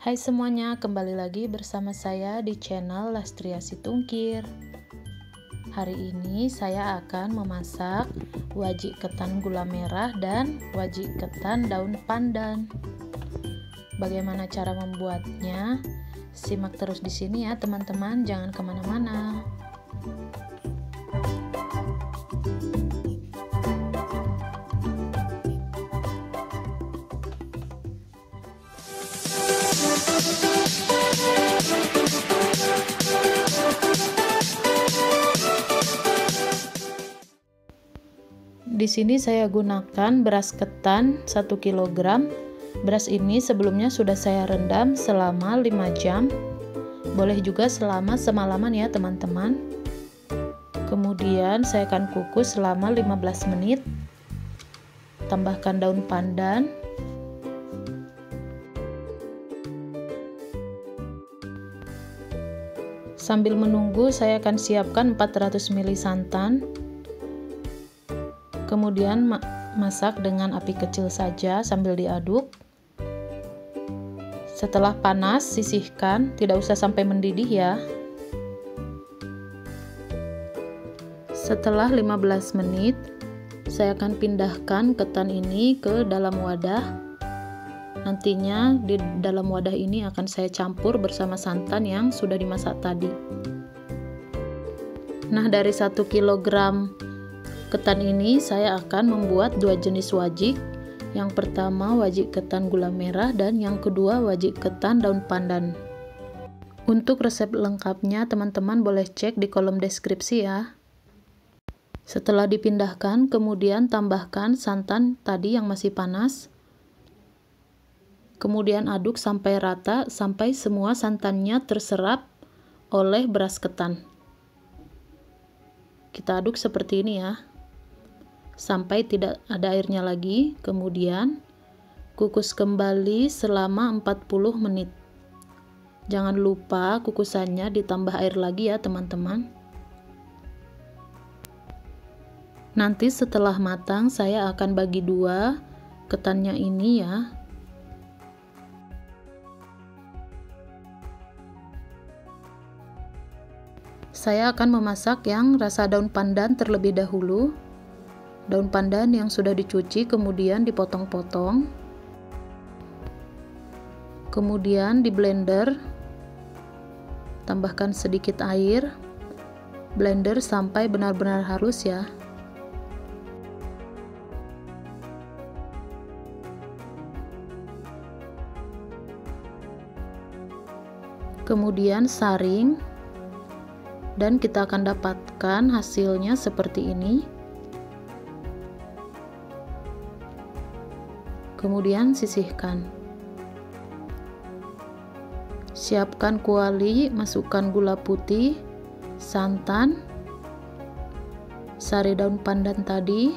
Hai semuanya, kembali lagi bersama saya di channel Lastria Situngkir. Hari ini saya akan memasak wajik ketan gula merah dan wajik ketan daun pandan. Bagaimana cara membuatnya? Simak terus di sini ya teman-teman, jangan kemana-mana. Di sini saya gunakan beras ketan 1 kg. Beras ini sebelumnya sudah saya rendam selama 5 jam. Boleh juga selama semalaman ya teman-teman. Kemudian saya akan kukus selama 15 menit. Tambahkan daun pandan. Sambil menunggu saya akan siapkan 400 ml santan. Kemudian masak dengan api kecil saja sambil diaduk. Setelah panas, sisihkan, tidak usah sampai mendidih ya. Setelah 15 menit, saya akan pindahkan ketan ini ke dalam wadah. Nantinya di dalam wadah ini akan saya campur bersama santan yang sudah dimasak tadi. Nah, dari 1 kg ketan ini saya akan membuat 2 jenis wajik. Yang pertama wajik ketan gula merah dan yang kedua wajik ketan daun pandan. Untuk resep lengkapnya teman-teman boleh cek di kolom deskripsi ya. Setelah dipindahkan, kemudian tambahkan santan tadi yang masih panas. Kemudian aduk sampai rata, sampai semua santannya terserap oleh beras ketan. Kita aduk seperti ini ya, sampai tidak ada airnya lagi. Kemudian kukus kembali selama 40 menit. Jangan lupa kukusannya ditambah air lagi ya teman-teman. Nanti setelah matang saya akan bagi dua ketannya ini ya. Saya akan memasak yang rasa daun pandan terlebih dahulu. Daun pandan yang sudah dicuci kemudian dipotong-potong. Kemudian di blender. Tambahkan sedikit air. Blender sampai benar-benar halus ya. Kemudian saring. Dan kita akan dapatkan hasilnya seperti ini. Kemudian sisihkan. Siapkan kuali, masukkan gula putih, santan, sari daun pandan tadi,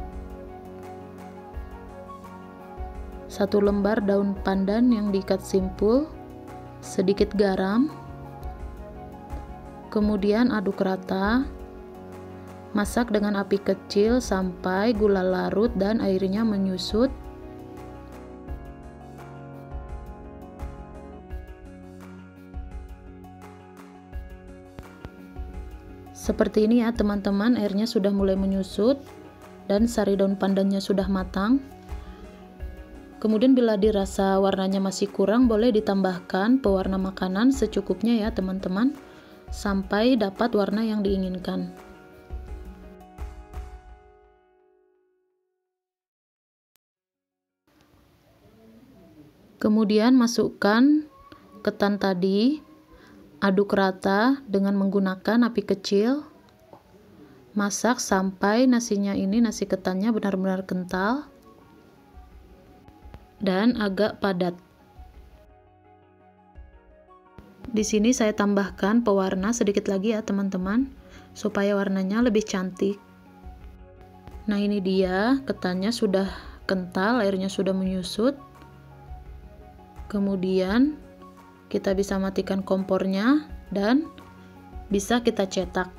1 lembar daun pandan yang diikat simpul, sedikit garam. Kemudian aduk rata. Masak dengan api kecil sampai gula larut dan airnya menyusut. Seperti ini ya teman-teman, airnya sudah mulai menyusut dan sari daun pandannya sudah matang. Kemudian bila dirasa warnanya masih kurang, boleh ditambahkan pewarna makanan secukupnya ya teman-teman, sampai dapat warna yang diinginkan. Kemudian masukkan ketan tadi, aduk rata dengan menggunakan api kecil. Masak sampai nasinya ini, nasi ketannya benar-benar kental dan agak padat. Di sini saya tambahkan pewarna sedikit lagi ya teman-teman, supaya warnanya lebih cantik. Nah, ini dia ketannya sudah kental, airnya sudah menyusut. Kemudian kita bisa matikan kompornya dan bisa kita cetak.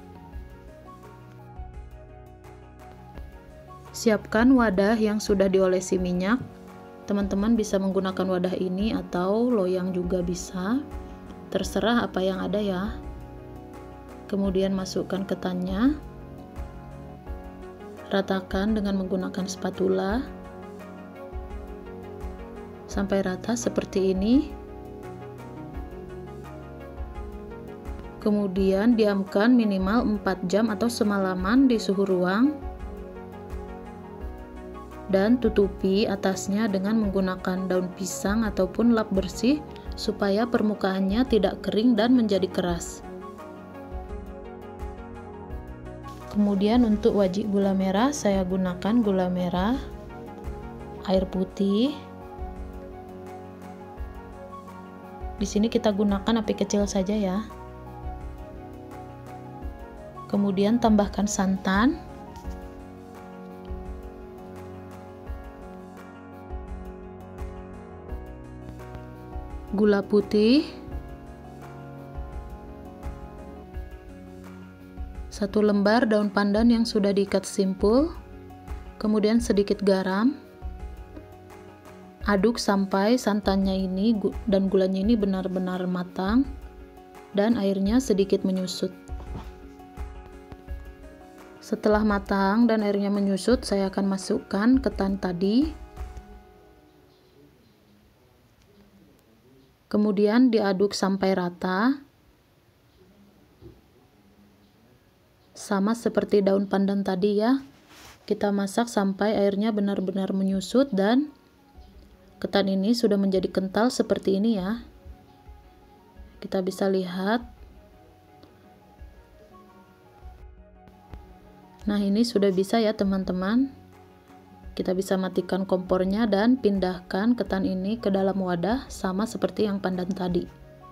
Siapkan wadah yang sudah diolesi minyak. Teman-teman bisa menggunakan wadah ini atau loyang juga bisa, terserah apa yang ada ya. Kemudian masukkan ketannya, ratakan dengan menggunakan spatula sampai rata seperti ini. Kemudian diamkan minimal 4 jam atau semalaman di suhu ruang, dan tutupi atasnya dengan menggunakan daun pisang ataupun lap bersih supaya permukaannya tidak kering dan menjadi keras. Kemudian untuk wajik gula merah, saya gunakan gula merah, air putih. Di sini kita gunakan api kecil saja ya. Kemudian tambahkan santan. Gula putih. 1 lembar daun pandan yang sudah diikat simpul. Kemudian sedikit garam. Aduk sampai santannya ini dan gulanya ini benar-benar matang dan airnya sedikit menyusut. Setelah matang dan airnya menyusut, saya akan masukkan ketan tadi. Kemudian diaduk sampai rata. Sama seperti daun pandan tadi ya. Kita masak sampai airnya benar-benar menyusut dan ketan ini sudah menjadi kental seperti ini ya. Kita bisa lihat. Nah, ini sudah bisa ya teman-teman. Kita bisa matikan kompornya dan pindahkan ketan ini ke dalam wadah sama seperti yang pandan tadi.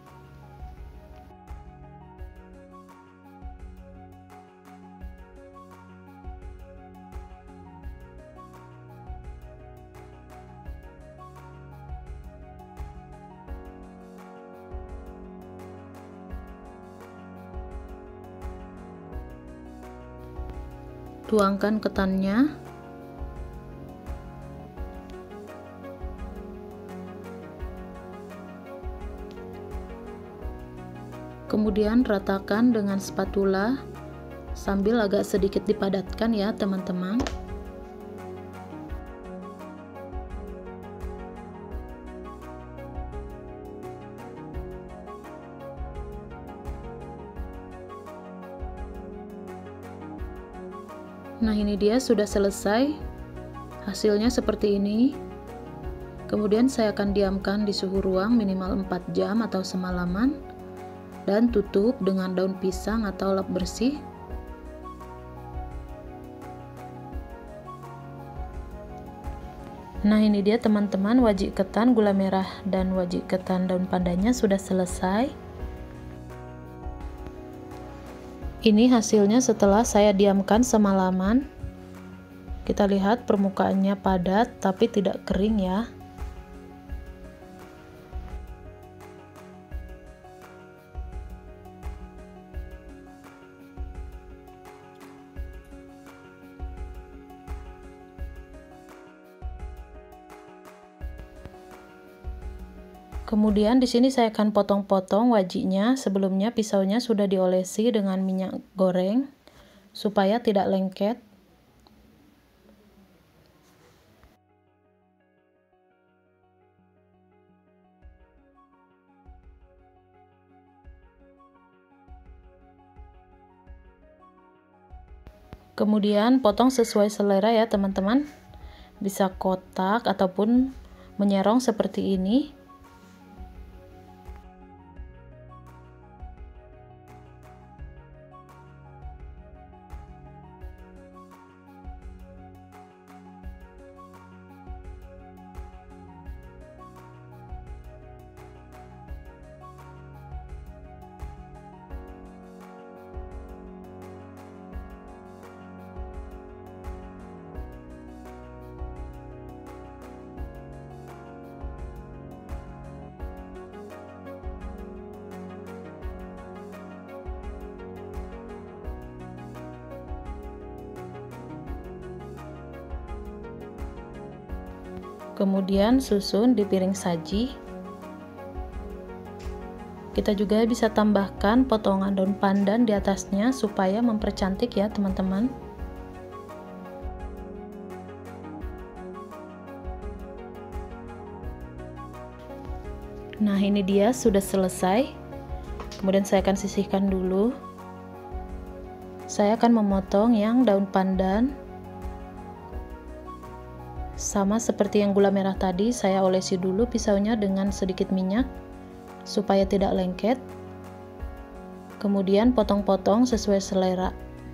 Tuangkan ketannya. Kemudian ratakan dengan spatula sambil agak sedikit dipadatkan ya teman-teman. Nah, ini dia sudah selesai. Hasilnya seperti ini. Kemudian saya akan diamkan di suhu ruang minimal 4 jam atau semalaman dan tutup dengan daun pisang atau lap bersih. Nah, ini dia teman-teman, wajik ketan gula merah dan wajik ketan daun pandannya sudah selesai. Ini hasilnya setelah saya diamkan semalaman. Kita lihat permukaannya padat tapi tidak kering ya. Kemudian di sini saya akan potong-potong wajiknya. Sebelumnya pisaunya sudah diolesi dengan minyak goreng supaya tidak lengket. Kemudian potong sesuai selera ya teman-teman. Bisa kotak ataupun menyerong seperti ini. Kemudian susun di piring saji. Kita juga bisa tambahkan potongan daun pandan di atasnya supaya mempercantik ya teman-teman. Nah, ini dia sudah selesai. Kemudian saya akan sisihkan dulu. Saya akan memotong yang daun pandan. Sama seperti yang gula merah tadi, saya olesi dulu pisaunya dengan sedikit minyak supaya tidak lengket. Kemudian potong-potong sesuai selera.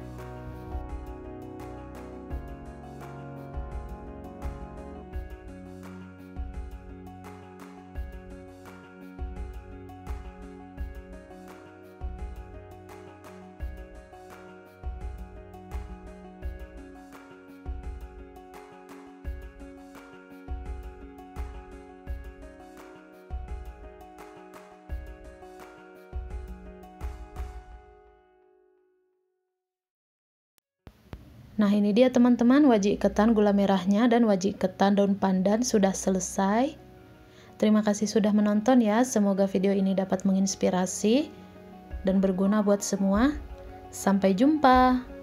Nah, ini dia teman-teman, wajik ketan gula merahnya dan wajik ketan daun pandan sudah selesai. Terima kasih sudah menonton ya. Semoga video ini dapat menginspirasi dan berguna buat semua. Sampai jumpa.